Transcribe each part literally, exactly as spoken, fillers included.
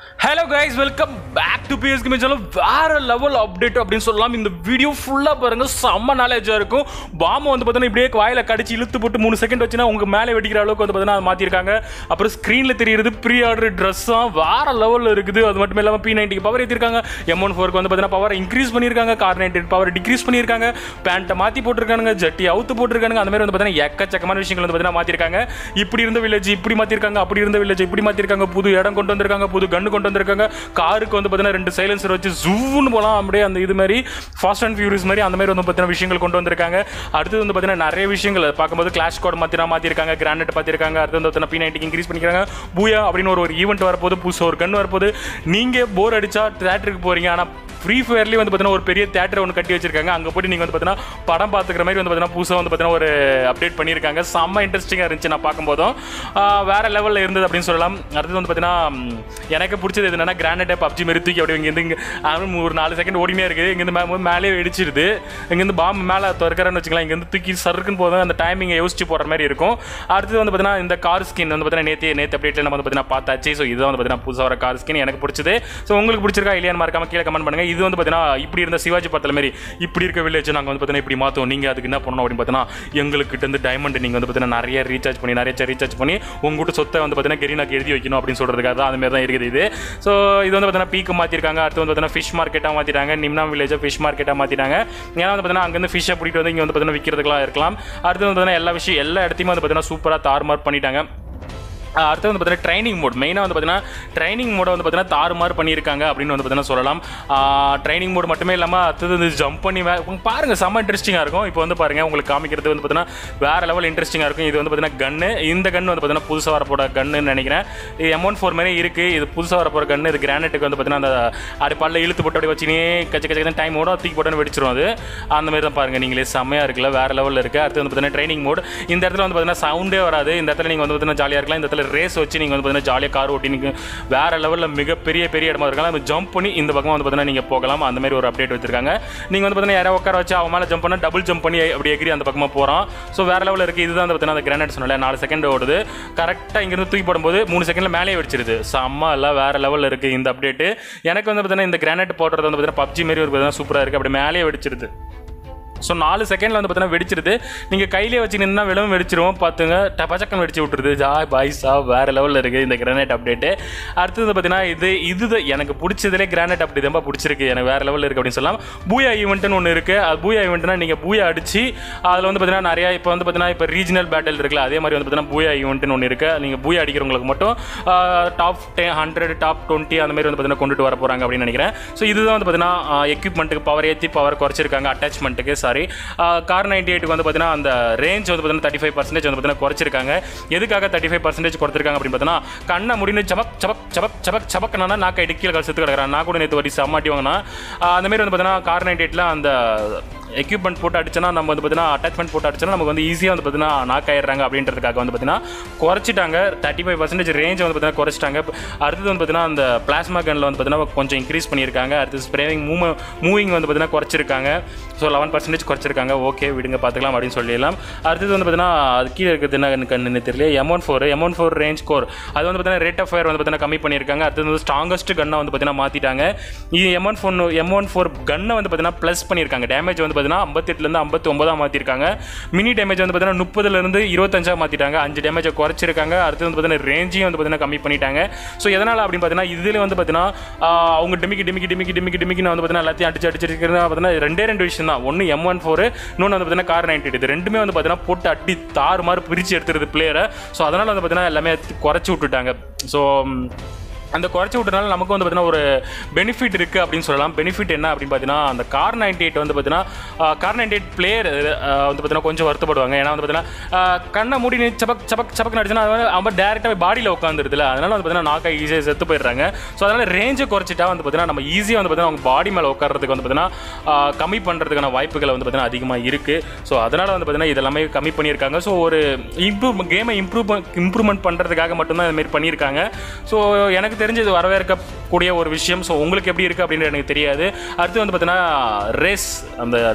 Hello guys, welcome back to P S Gaming channel. வேற level update அப்படின்னு சொல்லலாம். இந்த வீடியோ ஃபுல்லா பாருங்க, செம்ம நாலேஜா இருக்கும். பாம் வந்து பார்த்தீங்கன்னா இப்படியே வாயில கடிச்சு இழுத்து போட்டு மூணு செகண்ட் வச்சுனா உங்க மேலே வெடிக்கிற அளவுக்கு வந்து பார்த்தீங்கன்னா மாத்திருக்காங்க. அப்புறம் ஸ்கிரீன்ல தெரியுது ப்ரீ ஆர்டர் ட்ரெஸ்ஸா வேற லெவல்ல இருக்குது. அது மட்டும் இல்லாம P ninety பவர் ஏத்திருக்காங்க. M one four க்கு வந்து பார்த்தீங்கன்னா பவர் இன்க்ரீஸ் பண்ணிருக்காங்க. கார் ninety பவர் டிக்ரீஸ் பண்ணிருக்காங்க. பேண்ட்டை மாத்தி போட்டுருக்காங்க, ஜட்டி அவுத்து போட்டுருக்காங்க. அந்த மாதிரி வந்து பார்த்தீங்கன்னா எக்கச்சக்கமான விஷயங்கள் வந்து பார்த்தீங்கன்னா மாத்திருக்காங்க. இப்படி இருந்த வில்லேஜ் இப்படி மாத்திருக்காங்க, அப்படி இருந்த வில்லேஜ் இப்படி மாத்திருக்காங்க. புது இடம் கொண்டு வந்திருக்காங்க, புது கன்னு கொண்டு வந்திருக்காங்க. காருக்கு வந்து பார்த்தீங்கன்னா ரெண்டு சைலன்சர் வச்சு ஜூன்னு போலாம். அப்படியே அந்த இது மாதிரி ஃபாஸ்ட் அண்ட் ஃபியூரியஸ் மாதிரி அந்த மாதிரி வந்து பார்த்தீங்கன்னா விஷயங்கள் கொண்டு வந்திருக்காங்க. அடுத்து வந்து பார்த்தீங்கன்னா நிறைய விஷயங்கள் பார்க்கும்போது கிளாஷ் கோட் மாத்திரா மாத்திருக்காங்க, கிரானைட் பார்த்திருக்காங்க. அடுத்து வந்து பார்த்தீங்கன்னா P ninety இன்க்ரீஸ் பண்ணிக்கிறாங்க. பூயா அப்படின்னு ஒரு ஈவெண்ட் வரப்போது, புதுசாக ஒரு கன் வரப்போது. நீங்க போர் அடிச்சா தியேட்டருக்கு போறீங்க, ஆனால் ஃப்ரீ ஃபயர்லேயே வந்து பார்த்தீங்கன்னா ஒரு பெரிய தேட்டரை ஒன்று கட்டி வச்சிருக்காங்க. அங்கே போய்ட்டு நீங்கள் வந்து பார்த்தீங்கன்னா படம் பார்த்துக்கிற மாதிரி வந்து பார்த்தீங்கன்னா புதுசாக வந்து பார்த்தீங்கன்னா ஒரு அப்டேட் பண்ணியிருக்காங்க. செம்ம இன்ட்ரெஸ்டிங்காக இருந்துச்சு நான் பார்க்கும்போதும். வேறு லெவலில் இருந்தது அப்படின்னு சொல்லலாம். அடுத்தது வந்து பார்த்தீங்கன்னா எனக்கு பிடிச்சது என்னன்னா கிரானைட் பப்ஜி மாதிரி தூக்கி அப்படி இங்கேருந்து இங்கே ஒரு நாலு செகண்ட் ஓடினே இருக்குது. இங்கேருந்து மே மேலே வெடிச்சிருது. இங்கேருந்து பாம்பு மேலே திறக்கிறேன்னு வச்சுக்கலாம். இங்கேருந்து தூக்கி சருக்குன்னு போதும் அந்த டைமிங்கை யோசிச்சு போடுற மாதிரி இருக்கும். அடுத்தது வந்து பார்த்தீங்கன்னா இந்த கார் ஸ்கின் வந்து பார்த்தீங்கன்னா நேற்று நேற்று அப்டேட்டில் நம்ம வந்து பார்த்தீங்கன்னா பார்த்தாச்சு. ஸோ இதுதான் வந்து பார்த்தீங்கன்னா புதுசாக வர கார் ஸ்கின் எனக்கு பிடிச்சது. ஸோ உங்களுக்கு பிடிச்சிருக்கா இல்லையான்னு மறக்காம கீழே கமெண்ட் பண்ணுங்கள். இது வந்து பார்த்தீங்கன்னா இப்படி இருந்த சிவாஜி படத்தில் மாதிரி இப்படி இருக்க வில்லேஜ் நாங்கள் வந்து பார்த்தீங்கன்னா இப்படி மாற்றோம். நீங்கள் அதுக்கு என்ன பண்ணணும் அப்படின்னு பார்த்தீங்கன்னா எங்கள்கிட்ட இருந்து டைமண்ட் நீங்கள் வந்து பார்த்தீங்கன்னா நிறைய ரீசார்ஜ் பண்ணி நிறைய ரீசார்ஜ் பண்ணி உங்கள்கிட்ட சொத்தை வந்து பார்த்தீங்கன்னா கெரினாக்கு எழுதி வைக்கணும் அப்படின்னு சொல்கிறதுக்காக தான் அந்த மாதிரி தான் இருக்குது இது. ஸோ இது வந்து பார்த்தீங்கன்னா பீக்கு மாற்றிருக்காங்க. அடுத்து வந்து பார்த்தீங்கன்னா ஃபிஷ் மார்க்கெட்டாக மாற்றிட்டாங்க. நிம்னா வில்லேஜை ஃபிஷ் மார்க்கெட்டாக மாற்றிட்டாங்க. ஏன்னா வந்து பார்த்தீங்கன்னா அங்கேருந்து ஃபிஷ்ஷை பிடிக்கிட்டு வந்து இங்கே வந்து பார்த்தீங்கன்னா விற்கிறதுக்கெல்லாம் இருக்கலாம். அடுத்து வந்து பார்த்தீங்கன்னா எல்லா விஷயம் எல்லா இடத்தையுமே வந்து பார்த்தீங்கன்னா சூப்பராக தாறுமாறு பண்ணிட்டாங்க. அடுத்து வந்து பார்த்தீங்கன்னா ட்ரைனிங் மோட் மெயினாக வந்து பார்த்தீங்கன்னா ட்ரைனிங் மோடை வந்து பார்த்தீங்கன்னா தாறுமாறு பண்ணியிருக்காங்க அப்படின்னு வந்து பார்த்தீங்கன்னா சொல்லலாம். ட்ரைனிங் மோட் மட்டுமே இல்லாமல் அடுத்தது வந்து ஜம்ப் பண்ணி வே பாருங்கள் செம்ம இன்ட்ரெஸ்டிங்காக இருக்கும். இப்போ வந்து பாருங்கள் உங்களுக்கு காமிக்கிறது வந்து பார்த்தீங்கன்னா வேறு லெவல் இன்ட்ரெஸ்டிங்காக இருக்கும். இது வந்து பார்த்தீங்கன்னா கன்று. இந்த கன்று வந்து பார்த்தீங்கன்னா புதுசாக வரப்போட கன்னுன்னு நினைக்கிறேன். இது M one four மாதிரி இருக்குது. இது புதுசாக வரப்போகிற கன்று. இது கிரானைட்டுக்கு வந்து பார்த்தீங்கன்னா அந்த அப்படி பல்ல இழுத்து போட்டு அப்படி வச்சுனே கச்ச கச்ச டைம் ஓட தூக்கி போட்டு வெடிச்சிடும். அது அந்த மாதிரி தான் பாருங்கள் நீங்களே செம்மையாக இருக்குல்ல, வேறு லெவலில் இருக்குது. அடுத்து வந்து பார்த்தீங்கன்னா ட்ரைனிங் மோட். இந்த இடத்துல வந்து பார்த்தீங்கன்னா சவுண்டே வராது. இந்த இடத்துல நீங்கள் வந்து பார்த்தீங்கன்னா ஜாலியாக இருக்கலாம். இந்த இடத்துல ரேஸ் வச்சு நீங்கள் வந்து பார்த்தீங்கன்னா ஜாலியாக கார் ஓட்டி நீங்கள் வேறு லெவலில் மிகப்பெரிய பெரிய இடமா இருக்கலாம். ஜம்ப் பண்ணி இந்த பக்கம் வந்து பார்த்தீங்கன்னா நீங்கள் போகலாம். அந்த மாதிரி ஒரு அப்டேட் வச்சிருக்காங்க. நீங்கள் வந்து பார்த்தீங்கன்னா யாராவது உட்கார வச்சு அவன் மேலே ஜம்ப் பண்ணால் டபுள் ஜம்ப் பண்ணி அப்படி எகிரி அந்த பக்கமாக போகிறோம். ஸோ வேறு லெவலில் இருக்குது. இதுதான் வந்து பார்த்தீங்கன்னா அந்த கிரானைட் சொன்னல நாலு செகண்ட் ஓடுது. கரெக்டாக இங்கேருந்து தூக்கி போடும்போது மூணு செகண்டில் மேலே வெடிச்சிருது. செம்ம இல்லை வேறு லெவலில் இருக்குது இந்த அப்டேட்டு. எனக்கு வந்து பார்த்தீங்கன்னா இந்த கிரானைட் போடுறது வந்து பார்த்தீங்கன்னா பப்ஜி மாரி ஒரு பார்த்தீங்கன்னா சூப்பராக இருக்குது. அப்படி மேலே வெடிச்சிருது. ஸோ நாலு செகண்டில் வந்து பார்த்தீங்கன்னா வெடிச்சிருது. நீங்கள் கையிலே வச்சு நின்னா விளவும் வெடிச்சிருவோம். பார்த்துங்க டபச்சக்கம் வெடிச்சு விட்டுருது. ஜாய் பாய்ஸா வேறு லெவலில் இருக்குது இந்த கிரானைட் அப்டேட்டு. அடுத்தது பார்த்தீங்கன்னா இது இது எனக்கு பிடிச்சதுலே கிரானைட் அப்டேட் ரொம்ப பிடிச்சிருக்கு. எனக்கு வேறு லெவலில் இருக்குது அப்படின்னு சொல்லலாம். பூயா ஈவெண்ட்டுன்னு ஒன்று இருக்குது. அது பூயா ஈவெண்ட்னா நீங்கள் பூயா அடிச்சு அதில் வந்து பார்த்தீங்கன்னா நிறையா இப்போ வந்து பார்த்தீங்கன்னா இப்போ ரீஜனல் பேட்டில் இருக்குல்ல, அதே மாதிரி வந்து பார்த்தீங்கன்னா பூயா ஈவெண்ட்டுன்னு ஒன்று இருக்குது. நீங்கள் பூயா அடிக்கிறவங்களுக்கு மட்டும் top ten hundred top twenty அந்த மாதிரி வந்து பார்த்தீங்கன்னா கொண்டுட்டு வர போகிறாங்க அப்படின்னு நினைக்கிறேன். ஸோ இதுதான் வந்து பார்த்தீங்கன்னா எக்யூப்மெண்ட்டுக்கு பவர் ஏற்றி பவர் குறைச்சிருக்காங்க. அட்டாச்மெண்ட்டுக்கு சாரி கார் ninety eight வந்து பார்த்தீங்கன்னா அந்த ரேஞ்ச் வந்து பார்த்தீங்கன்னா தேர்ட்டி ஃபைவ் பர்சன்டேஜ் வந்து பார்த்தீங்கன்னா குறைச்சிருக்காங்க. எதுக்காக தேர்ட்டி ஃபைவ் பர்சன்டேஜ் கொடுத்துருக்காங்க அப்படின்னு பார்த்தீங்கன்னா கண்ணை முடிந்து சபக் சபக் சபக் சபக் சபக்னா நான் கை கீழே கல் செத்து கிடக்கிறேன். நான் கூட நேற்று வரி சம்மாட்டி வாங்கினா அந்த மாதிரி வந்து பார்த்தீங்கன்னா கார் ninety eight அந்த எக்யூப்மெண்ட் போட்டு அடிச்சோன்னா நம்ம வந்து பார்த்தீங்கன்னா அட்டாச்மெண்ட் போட்டு அடிச்சோன்னா நமக்கு வந்து ஈஸியாக வந்து பார்த்தீங்கன்னா நாக் ஆயிடுறாங்க அப்படின்றதுக்காக வந்து பார்த்தீங்கன்னா குறைச்சிட்டாங்க. தேர்ட்டி ஃபைவ் பர்சன்டேஜ் ரேஞ்ச் வந்து பார்த்தீங்கன்னா குறைச்சிட்டாங்க. அடுத்தது வந்து பார்த்தீங்கன்னா அந்த பிளாஸ்மா கனில் வந்து பார்த்தீங்கன்னா கொஞ்சம் இன்க்ரீஸ் பண்ணியிருக்காங்க. அடுத்து ஸ்ப்ரேவிங் மூவ் மூவிங் வந்து பார்த்தீங்கன்னா குறைச்சிருக்காங்க. ஸோ லெவன் பர்சன்டேஜ் குறைச்சிருக்காங்க. ஓகே விடுங்க பார்த்துக்கலாம் அப்படின்னு சொல்லிடலாம். அடுத்தது வந்து பார்த்தீங்கன்னா அது கீழே இருக்கிறது என்ன கண்ணுன்னு தெரியல. M one four M one four range core அது வந்து பார்த்தீங்கன்னா ரேட் ஆஃப் ஃபயர் வந்து பார்த்தீங்கன்னா கம்மி பண்ணியிருக்காங்க. அடுத்தது வந்து ஸ்ட்ராங்கஸ்ட் கன்னை வந்து பார்த்தீங்கன்னா மாற்றிட்டாங்க. இது M one four M one four கன்னை வந்து பார்த்தீங்கன்னா ப்ளஸ் பண்ணியிருக்காங்க. டேமேஜ் வந்து பார்த்தீங்கன்னா ஐம்பத்தி எட்டுலேருந்து ஐம்பத்தி ஒன்பதாக மாற்றிருக்காங்க. மினி டேமேஜ் வந்து பார்த்தீங்கன்னா முப்பதுலேருந்து இருபத்தஞ்சா மாற்றிட்டாங்க. அஞ்சு டேமேஜை குறைச்சிருக்காங்க. அடுத்து வந்து பார்த்தீங்கன்னா ரேஞ்சையும் வந்து பார்த்தீங்கன்னா கம்மி பண்ணிட்டாங்க. ஸோ எதனால் அப்படின்னு பார்த்தீங்கன்னா இதில் வந்து பார்த்தீங்கன்னா அவங்க டிமிக்கி டிமிக்கி டிமிக்கி டிமிக்கி டிமிக்கின்னு வந்து பார்த்தீங்கன்னா எல்லாத்தையும் அடிச்சு அடிச்சிருக்கிறது பார்த்தீங்கன்னா ரெண்டே ரெண்டு விஷயம் தான். ஒன்று M one four இன்னொன்று வந்து பார்த்தீங்கன்னா கார் ninety eight. இது ரெண்டுமே வந்து பார்த்தீங்கன்னா போட்டு அடி தாறு மாதிரி பிரித்து எடுத்துருது பிளேயரை. ஸோ அதனால் வந்து பார்த்தீங்கன்னா எல்லாமே குறைச்சி விட்டுட்டாங்க. ஸோ அந்த குறைச்சி விட்டனால நமக்கு வந்து பார்த்தீங்கன்னா ஒரு பெனிஃபிட் இருக்குது அப்படின்னு சொல்லலாம். பெனிஃபிட் என்ன அப்படின்னு பார்த்தீங்கன்னா அந்த கார் ninety eight வந்து பார்த்தீங்கன்னா கார் ninety eight பிளேயர் வந்து பார்த்தீங்கன்னா கொஞ்சம் வருத்தப்படுவாங்க. ஏன்னா வந்து பார்த்தீங்கன்னா கண்ணை மூடி சபக் சபக் சபக் நடிச்சுன்னா அவங்க டேரெக்டாக பாடியில் உட்காந்துருதுல, அதனால் வந்து பார்த்தீங்கன்னா நாக்கா ஈஸியாக செத்து போயிடுறாங்க. ஸோ அதனால் ரேஞ்சை குறைச்சிட்டா வந்து பார்த்தீங்கன்னா நம்ம ஈஸியாக வந்து பார்த்தீங்கன்னா அவங்க பாடி மேலே உட்காரதுக்கு வந்து பார்த்தீங்கன்னா கம்மி பண்ணுறதுக்கான வாய்ப்புகள் வந்து பார்த்தீங்கன்னா அதிகமாக இருக்குது. ஸோ அதனால் வந்து பார்த்தீங்கன்னா இதெல்லாமே கம்மி பண்ணியிருக்காங்க. ஸோ ஒரு இம்ப்ரூவ் கேமை இம்ப்ரூவ் இம்ப்ரூவ்மெண்ட் பண்ணுறதுக்காக மட்டும்தான் இதுமாரி பண்ணியிருக்காங்க. ஸோ எனக்கு தெரிஞ்சது வரவேற்கக்கூடிய ஒரு விஷயம். ஸோ உங்களுக்கு எப்படி இருக்குது அப்படின்னு எனக்கு தெரியாது. அடுத்து வந்து பார்த்தீங்கன்னா ரேஸ் அந்த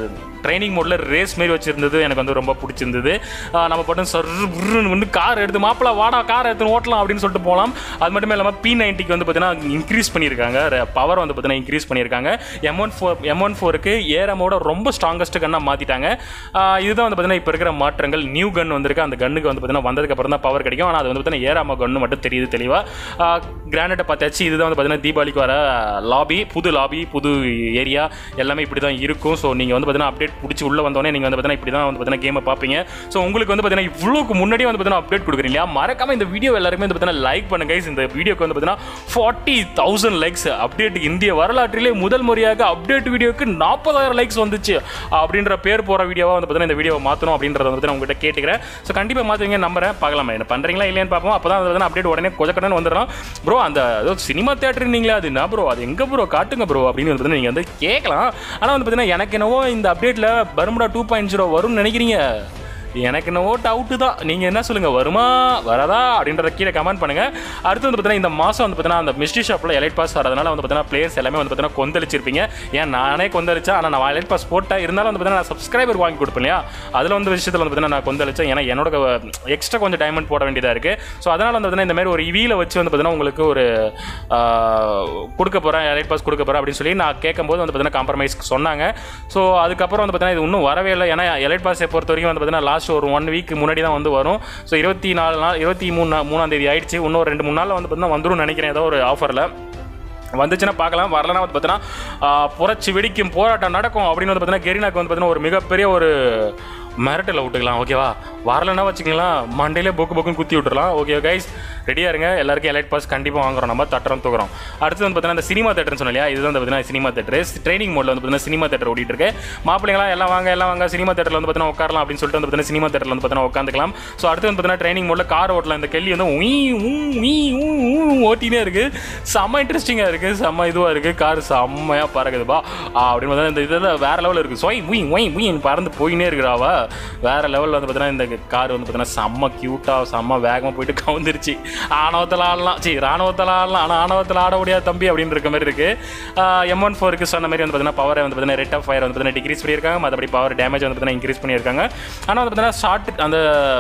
ட்ரைனிங் மோடில் ரேஸ் மாரி வச்சுருந்தது எனக்கு வந்து ரொம்ப பிடிச்சிருந்தது. நம்ம பட்டன் சர்ன்னு வந்து கார் எடுத்து மாப்பிள வாடா கார் எடுத்து ஓட்டலாம் அப்படின்னு சொல்லிட்டு போகலாம். அது மட்டுமே இல்லாமல் பி நைன்ட்டிக்கு வந்து பார்த்தீங்கன்னா இன்க்ரீஸ் பண்ணியிருக்காங்க, பவர் வந்து பார்த்தீங்கன்னா இன்க்ரீஸ் பண்ணியிருக்காங்க. M one four M one ஃபோருக்கு ஏரமோட ரொம்ப ஸ்ட்ராங்கஸ்ட் கன்னாக மாற்றிட்டாங்க. இதுதான் வந்து பார்த்தீங்கன்னா இப்போ இருக்கிற மாற்றங்கள். நியூ கன் வந்திருக்கு, அந்த கன்னுக்கு வந்து பார்த்தீங்கன்னா வந்ததுக்கப்புறம் தான் பவர் கிடைக்கும். ஆனால் அது வந்து பார்த்தீங்கன்னா ஏராமா கன்னு மட்டும் தெரியுது தெளிவாக. கிரானைட்டை பார்த்தாச்சு. இதுதான் வந்து பார்த்தீங்கன்னா தீபாவளிக்கு வர லாபி, புது லாபி, புது ஏரியா எல்லாமே இப்படி தான் இருக்கும். ஸோ நீங்கள் வந்து பார்த்தீங்கன்னா அப்டேட் பிடிச்சி உள்ளே வந்தோடனே நீங்கள் வந்து பார்த்தீங்கன்னா இப்படி தான் வந்து பார்த்தீங்கன்னா கேமை பார்ப்பீங்க. ஸோ உங்களுக்கு வந்து பார்த்தீங்கன்னா இவ்வளோக்கு முன்னாடியே வந்து பார்த்தீங்கன்னா அப்டேட் கொடுக்குறீங்க இல்லையா, மறக்காம இந்த வீடியோ எல்லாருமே வந்து பார்த்தீங்கன்னா லைக் பண்ணுங்க. இந்த வீடியோக்கு வந்து பார்த்தீங்கன்னா ஃபார்ட்டி தௌசண்ட் லைக்ஸ். அப்டேட் இந்திய வரலாற்றிலே முதல் முறையாக அப்டேட் வீடியோக்கு நாற்பதாயிரம் லைக்ஸ் வந்துச்சு அப்படின்ற பேர் போகிற வீடியோவாக வந்து பார்த்தீங்கன்னா இந்த வீடியோவை மாற்றணும் அப்படின்றத வந்து நான் உங்கள்கிட்ட கேட்டுக்கிறேன். ஸோ கண்டிப்பாக மாற்றுவீங்க நம்புறேன். பார்க்கலாமா என்ன பண்ணுறீங்களா இல்லையான்னு பார்ப்போம். அப்போ தான் வந்து அப்டேட் உடனே கொஞ்சக்கடன் வந்துடும். ப்ரோ அந்த சினிமா தேட்டர் நீங்களே அது என்ன ப்ரோ, அது எங்கே ப்ரோ காட்டுங்க ப்ரோ அப்படின்னு வந்து நீங்கள் வந்து கேட்கலாம். ஆனால் வந்து பார்த்தீங்கன்னா எனக்கு என்னவோ இந்த அப்டேட்டில் பர்முடா டூ பாயிண்ட் ஜீரோ வரும்னு நினைக்கிறீங்க. எனக்கு என்னவோ டவுட்டு தான். நீங்கள் என்ன சொல்லுங்கள், வருமா வரதா அப்படின்றத கீழே கமெண்ட் பண்ணுங்கள். அடுத்து வந்து பார்த்தீங்கன்னா இந்த மாதம் வந்து பார்த்தீங்கன்னா அந்த மிஸ்ட்ரி ஷாப்பில் எலைட் பாஸ் வரதுனால வந்து பார்த்தீங்கன்னா பிளேயர்ஸ் எல்லாமே வந்து பார்த்தீங்கன்னா கொந்தளிச்சிருப்பீங்க. ஏன் நானே கொந்தளிச்சேன், ஆனால் நான் எலைட் பாஸ் போட்டேன். இருந்தாலும் வந்து பார்த்தீங்கன்னா நான் சப்ஸ்கிரைபர் வாங்கி கொடுப்பேன் இல்லையா, அதில் வந்து விஷயத்தில் வந்து பார்த்தீங்கன்னா நான் கொந்தளிச்சேன். ஏன்னா என்னோட எக்ஸ்ட்ரா கொஞ்சம் டைமண்ட் போட வேண்டியதாக இருக்குது. ஸோ அதனால் வந்து பார்த்தீங்கன்னா இந்த மாதிரி ஒரு இவியில் வச்சு வந்து பார்த்தீங்கன்னா உங்களுக்கு ஒரு கொடுக்க போகிறேன், எலைட் பாஸ் கொடுக்க போகிறேன் அப்படின்னு சொல்லி நான் கேட்கும்போது வந்து பார்த்தீங்கன்னா காம்ப்ரமைஸ் சொன்னாங்க. ஸோ அதுக்கப்புறம் வந்து பார்த்தீங்கன்னா இது இன்னும் வரவே இல்லை. ஏன்னா எலைட் பாஸை பொறுத்த வரைக்கும் வந்து பார்த்தீங்கன்னா லாஸ்ட் ஒரு ஒன் வீக் முன்னாடி தான் வந்து வரும். ஸோ இருபத்தி நாலு நாள் இருபத்தி மூணு மூணாம் தேதி ஆயிடுச்சு. இன்னும் ரெண்டு மூணு நாளில் வந்து பார்த்தீங்கன்னா வந்துடும் நினைக்கிறேன். ஏதோ ஒரு ஆஃபரில் வந்துச்சுன்னா பார்க்கலாம். வரலன்னா வந்து பார்த்தீங்கன்னா புரட்சி வெடிக்கும், போராட்டம் நடக்கும் அப்படின்னு வந்து பார்த்தீங்கன்னா கெரினாக்கு வந்து பார்த்தீங்கன்னா ஒரு மிகப்பெரிய ஒரு மிரட்டலை விட்டுக்கலாம். ஓகேவா, வரலன்னா வச்சுக்கலாம் மண்டையிலே பொக்கு பொக்குன்னு குத்தி விட்டுறலாம். ஓகே கைஸ், ரெடியாக இருங்க. எல்லாருக்கும் எலைட் பாஸ் கண்டிப்பாக வாங்குறோம், நம்ம தட்டுறோம் தூக்குறோம். அடுத்து வந்து பார்த்தீங்கன்னா இந்த சினிமா தேட்டர்னு சொன்னாலியா, இதுதான் வந்து பார்த்தீங்கன்னா சினிமா தேட்டர். ட்ரைனிங் மோடில் வந்து பார்த்தீங்கன்னா சினிமா தேட்டர் ஓடிட்டு இருக்கு. மாப்பிள்ளைங்களா எல்லாம் வாங்க எல்லாம் வாங்க சினிமா தேட்டரில் வந்து பார்த்தீங்கன்னா உட்காரலாம் அப்படின்னு சொல்லிட்டு வந்து பார்த்தீங்கன்னா சினிமா தேட்டரில் வந்து பார்த்தீங்கன்னா உட்காந்துக்கலாம். ஸோ அடுத்து வந்து பார்த்தீங்கன்னா ட்ரைனிங் மோடில் கார் ஓட்டலாம். இந்த கேள்வி வந்து ஊ ஊ ஊ ஓட்டினே இருக்குது. செம்ம இன்ட்ரெஸ்டிங்காக இருக்குது, செம்ம இதுவாக இருக்குது. கார் செம்மையாக பறக்குதுப்பா அப்படின்னு பார்த்தீங்கன்னா இந்த இதில் வேறு லெவலில் இருக்குது. ஸோ ஒய் ஒய் ஒய் பறந்து போயினே இருக்கிறாவா வேறு லெவலில் வந்து பார்த்தீங்கன்னா இந்த கார் வந்து பார்த்தீங்கன்னா செம்ம க்யூட்டாக செம்ம வேகமாக போயிட்டு கவுந்துருச்சு. ஆணவத்தில் ஆடலாம், சரி ராணுவத்தில் ஆடலாம், ஆனால் ஆணவத்தில் ஆட முடியாது தம்பி அப்படின்னு இருக்க மாதிரி இருக்குது. எம் ஒன் ஃபோருக்கு சொன்ன மாதிரி வந்து பார்த்தீங்கன்னா பவரை வந்து பார்த்தீங்கன்னா ரேட் ஆஃப் ஃபயர் வந்து பார்த்தீங்கன்னா டிக்ரீஸ் பண்ணியிருக்காங்க. மற்றபடி பவர் டேமேஜ் வந்து பார்த்தீங்கன்னா இன்க்ரீஸ் பண்ணியிருக்காங்க. ஆனால் வந்து பார்த்தீங்கன்னா ஷார்ட் அந்த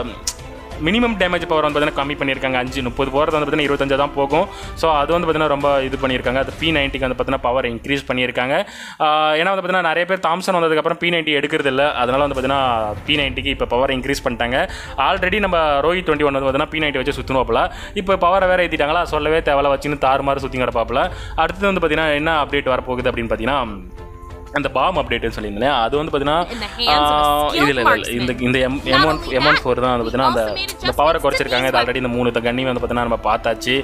மினிமம் டேமேஜ் பவர் வந்து பார்த்தீங்கன்னா கம்மி பண்ணியிருக்காங்க. அஞ்சு முப்பது போகிறது வந்து பார்த்தீங்கன்னா இருபத்தஞ்சு தான் போகும். ஸோ அது வந்து பார்த்தீங்கன்னா ரொம்ப இது பண்ணியிருக்காங்க. அது பி நைன்ட்டிக்கு வந்து பார்த்தீங்கன்னா பவர் இன்க்ரீஸ் பண்ணியிருக்காங்க. ஏன்னா வந்து பார்த்தீங்கன்னா நிறைய பேர் தாம்சன் வந்ததுக்கப்புறம் பி நைன்ட்டி எடுக்கிறது இல்லை. அதனால் வந்து பார்த்தீங்கன்னா பி நைன்ட்டிக்கு இப்போ பவர் இன்க்ரீஸ் பண்ணிட்டாங்க. ஆல்ரெடி நம்ம ரோஹித் டுவெண்ட்டி ஒன் வந்து பார்த்தீங்கன்னா பி நைன்ட்டி வச்சு சுற்றணுவாப்பில். இப்போ பவரை வேறு ஏற்றிட்டாங்களா, சொல்லவே தேவையில்ல, வச்சுன்னு தாறு மாதிரி சுற்றி கிடப்பாப்பில். அடுத்து வந்து பார்த்தீங்கன்னா என்ன அப்டேட் வரப்போகுது அப்படின்னு பார்த்தீங்கன்னா அந்த பாம் அப்டேட்னு சொல்லியிருந்தேன். அது வந்து பார்த்தீங்கன்னா இதில் இந்த இந்த M M one M one four தான் வந்து பார்த்தீங்கன்னா அந்த இந்த பவரை குறைச்சிருக்காங்க. இது ஆல்ரெடி இந்த மூணு கண்ணி வந்து பார்த்தீங்கன்னா நம்ம பார்த்தாச்சு.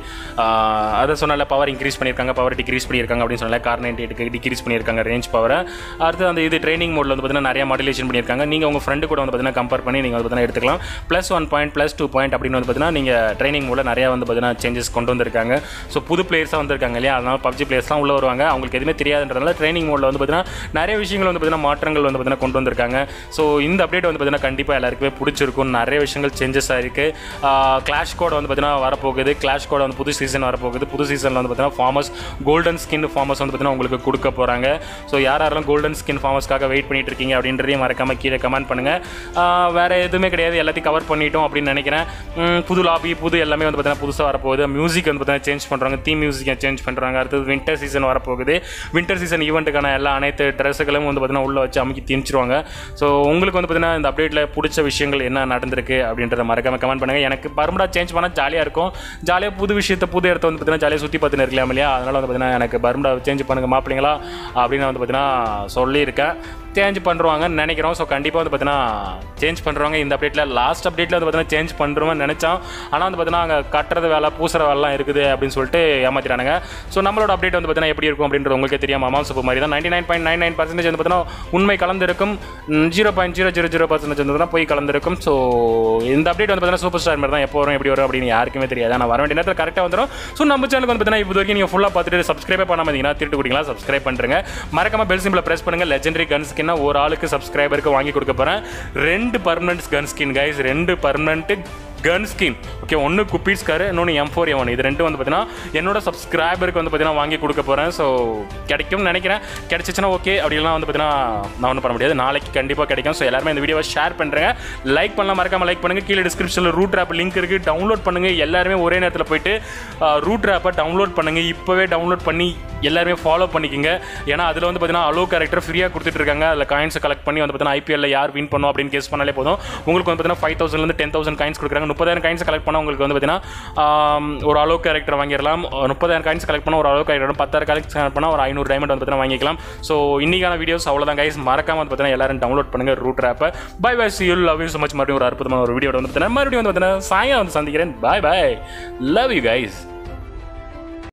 அதை சொன்னால பவர் இன்க்ரீஸ் பண்ணியிருக்காங்க, பவர் டிக்ரீஸ் பண்ணியிருக்காங்க அப்படின்னு சொன்னால கார் நைன்டி எயிட்டுக்கு டிக்ரீஸ் பண்ணியிருக்காங்க ரேஞ்ச் பவரை. அடுத்து அந்த இது ட்ரைனிங் மோடில் வந்து பார்த்தீங்கன்னா நிறைய மாடுலேஷன் பண்ணியிருக்காங்க. நீங்கள் உங்கள் ஃப்ரெண்டு கூட வந்து பார்த்தீங்கன்னா கம்பேர் பண்ணி நீங்கள் வந்து பார்த்தீங்கன்னா எடுத்துக்கலாம். Plus one point plus two point அப்படின்னு வந்து பார்த்தீங்கன்னா நீங்கள் ட்ரைனிங் மோடில் நிறையா வந்து பார்த்தீங்கன்னா சேஞ்சஸ் கொண்டு வந்திருக்காங்க. ஸோ புது பிளேயர்ஸாக வந்திருக்காங்க இல்லையா, அதனால் பப்ஜி பிளேயர்ஸ்லாம் உள்ள வருவாங்க. அவங்களுக்கு எதுவுமே தெரியாதுன்றதுனால ட்ரைனிங் மோடில் வந்து பார்த்தீங்கன்னா நிறைய விஷயங்கள் வந்து பார்த்தீங்கன்னா மாற்றங்கள் வந்து பார்த்தீங்கன்னா கொண்டு வந்திருக்காங்க. ஸோ இந்த அப்டேட் வந்து பார்த்தீங்கன்னா கண்டிப்பாக எல்லாருக்குமே பிடிச்சிருக்கும். நிறைய விஷயங்கள் சேஞ்சஸ் ஆயிருக்கு. கிளாஷ் கோட் வந்து பார்த்தீங்கன்னா வரப்போகுது. கிளாஷ் கோட் வந்து புது சீசன் வரப்போகுது. புது சீசனில் வந்து பார்த்தீங்கன்னா ஃபார்மஸ் கோல்டன் ஸ்கின் ஃபார்மஸ் வந்து பார்த்தீங்கன்னா உங்களுக்கு கொடுக்க போகிறாங்க. ஸோ யார் யாரெல்லாம் கோல்டன் ஸ்கின் ஃபார்மஸ்க்காக வெயிட் பண்ணிட்டு இருக்கீங்க அப்படின்றதையும் மறக்காம கீழே கமெண்ட் பண்ணுங்கள். வேறு எதுவுமே கிடையாது, எல்லாத்தையும் கவர் பண்ணிட்டோம் அப்படின்னு நினைக்கிறேன். புது லாபி புது எல்லாமே வந்து பார்த்தீங்கன்னா புதுசாக வரப்போகுது. மியூசிக் வந்து பார்த்தீங்கன்னா சேஞ்ச் பண்ணுறாங்க, தீம் மியூசிக்கை சேஞ்ச் பண்ணுறாங்க. அடுத்தது வின்டர் சீசன் வரப்போகுது. வின்டர் சீசன் ஈவெண்ட்டுக்கான எல்லா அனைத்து ட்ரெஸ்ஸுகளும் வந்து பார்த்தீங்கன்னா உள்ள வச்சு அமைக்கி திணிச்சிருவாங்க. ஸோ உங்களுக்கு வந்து பார்த்தீங்கன்னா இந்த அப்டேட்டில் பிடிச்ச விஷயங்கள் என்ன நடந்திருக்கு அப்படின்றத மறக்காம கமெண்ட் பண்ணுங்கள். எனக்கு பர்முடா சேஞ்ச் பண்ணால் ஜாலியாக இருக்கும். ஜாலியாக புது விஷயத்தை புது இடத்த வந்து பார்த்தீங்கன்னா ஜாலியாக சுற்றி பார்த்துன்னு இருக்கலாம் இல்லையா, அதனால் வந்து பார்த்தீங்கன்னா எனக்கு பர்முடா சேஞ்ச் பண்ணுங்கள் மாப்பிள்ளைங்களா அப்படின்னு வந்து பார்த்தீங்கன்னா சொல்லியிருக்கேன். சேஞ்ச் பண்ணுவாங்கன்னு நினைக்கிறோம். ஸோ கண்டிப்பாக வந்து பார்த்தீங்கன்னா சேஞ்ச் பண்ணுறாங்க. இந்த அப்டேட்டில் லாஸ்ட் அப்டேட்டில் வந்து பார்த்தீங்கன்னா சேஞ்ச் பண்ணுறோம்னு நினச்சோம். ஆனால் வந்து பார்த்தீங்கன்னா அங்கே கட்டுறது வேலை பூசுற வேலைலாம் இருக்குது அப்படின்னு சொல்லிட்டு ஏமாற்றிட்டானுங்க. ஸோ நம்மளோட அப்டேட் வந்து பார்த்தீங்கன்னா எப்படி இருக்கும் அப்படின்றது உங்களுக்கே தெரியாமல் அமாம் சூப்பர் மாதிரி தான் ninety nine point nine nine percentage வந்து பார்த்தீங்கன்னா உண்மை கலந்துருக்கும். Zero point zero zero zero percentage வந்து போய் கலந்துருக்கும். ஸோ இந்த அப்டேட் வந்து பார்த்தீங்கன்னா சூப்பர் ஸ்டார் மாதிரி தான் எப்போ வரும் எப்படி வரும் அப்படின்னு யாருக்குமே தெரியாது. ஆனால் வர வேண்டிய நேரத்தில் கரெக்டாக வந்துடும். ஸோ நம்ம சேனலுக்கு வந்து பார்த்தீங்கன்னா இது வரைக்கும் நீங்கள் ஃபுல்லாக பார்த்துட்டு சப்ஸ்கிரைபே பண்ணாமல் இருந்தீங்கன்னா திருட்டு குடிக்கலாம். சப்ஸ்கிரைப் பண்ணுறேங்க. மறக்காம பெல் சிம்பிளை ப்ரெஸ் பண்ணுங்கள். லெஜெண்டரி கன் ஸ்கின்னா ஒரு ஆளுக்கு சப்ஸ்கிரைபருக்கு வாங்கி கொடுக்க போகிறேன். ரெண்டு பர்மனன்ட் கன் ஸ்கின் கைஸ், ரெண்டு பர்மனன்ட் கன் ஸ்கின். ஓகே, ஒன்று குப்பீஸ் காரு, இன்னொன்று எம் ஃபோர் எவன். இது ரெண்டும் வந்து பார்த்தீங்கன்னா என்னோட சப்ஸ்கிரைபருக்கு வந்து பார்த்தீங்கன்னா வாங்கி கொடுக்க போகிறேன். ஸோ கிடைக்கும்னு நினைக்கிறேன். கிடைச்சிச்சுன்னா ஓகே, அப்படிலாம் வந்து பார்த்தீங்கன்னா நான் ஒன்றும் பண்ண முடியாது. நாளைக்கு கண்டிப்பாக கிடைக்கும். ஸோ எல்லாருமே இந்த வீடியோவை ஷேர் பண்ணுறேன். லைக் பண்ணலாம், மறக்காம லைக் பண்ணுங்கள். கீழே டிஸ்கிரிப்ஷனில் ரூட் ஆப் லிங்க் இருக்குது, டவுன்லோட் பண்ணுங்கள். எல்லாருமே ஒரே நேரத்தில் போயிட்டு ரூட் ஆப்பை டவுன்லோட் பண்ணுங்கள். இப்போவே டவுன்லோட் பண்ணி எல்லாருமே ஃபாலோ பண்ணிக்கோங்க. ஏன்னா அதில் வந்து பார்த்தீங்கன்னா அலோ கேரக்டர் ஃப்ரீயாக கொடுத்துட்டு இருக்காங்க. அதில் காயின்ஸை கலெக்ட் பண்ணி வந்து பார்த்தீங்கன்னா ஐபிஎல்ல யார் வின் பண்ணும் அப்படின்னு கேஸ் பண்ணாலே போதும். உங்களுக்கு வந்து பார்த்தீங்கன்னா ஃபைவ் தௌசண்ட்லேருந்து டென் தௌசண்ட் காயின்ஸ் கொடுக்குறாங்க. முப்பதாயிரம் காயின்ஸ் கலெக்ட் பண்ணால் உங்களுக்கு வந்து பார்த்தீங்கன்னா ஒரு அலோ கேரக்டர் வாங்கிடலாம். முப்பதாயிரம் காயின்ஸ் கலெக்ட் பண்ணால் ஒரு அலோ கேரக்டர், பத்தாயிரம் காயின்ஸ் கலெக்ட் பண்ணால் ஒரு ஐநூறு டைமண்ட் வந்து பார்த்தீங்கன்னா வாங்கிக்கலாம். ஸோ இன்னைக்கான வீடியோஸ் அவ்வளோதான் கைஸ். மறக்காம வந்து பார்த்தீங்கன்னா எல்லாரும் டவுன்லோட் பண்ணுங்க ரூட் ஆப்பை. Bye bye, see you, love you so much. மறுபடியும் ஒரு அற்புதமான ஒரு வீடியோ வந்து பார்த்தீங்கன்னா மறுபடியும் வந்து பார்த்தீங்கன்னா சாயங்காலம் வந்து சந்திக்கிறேன். Bye bye, love you guys.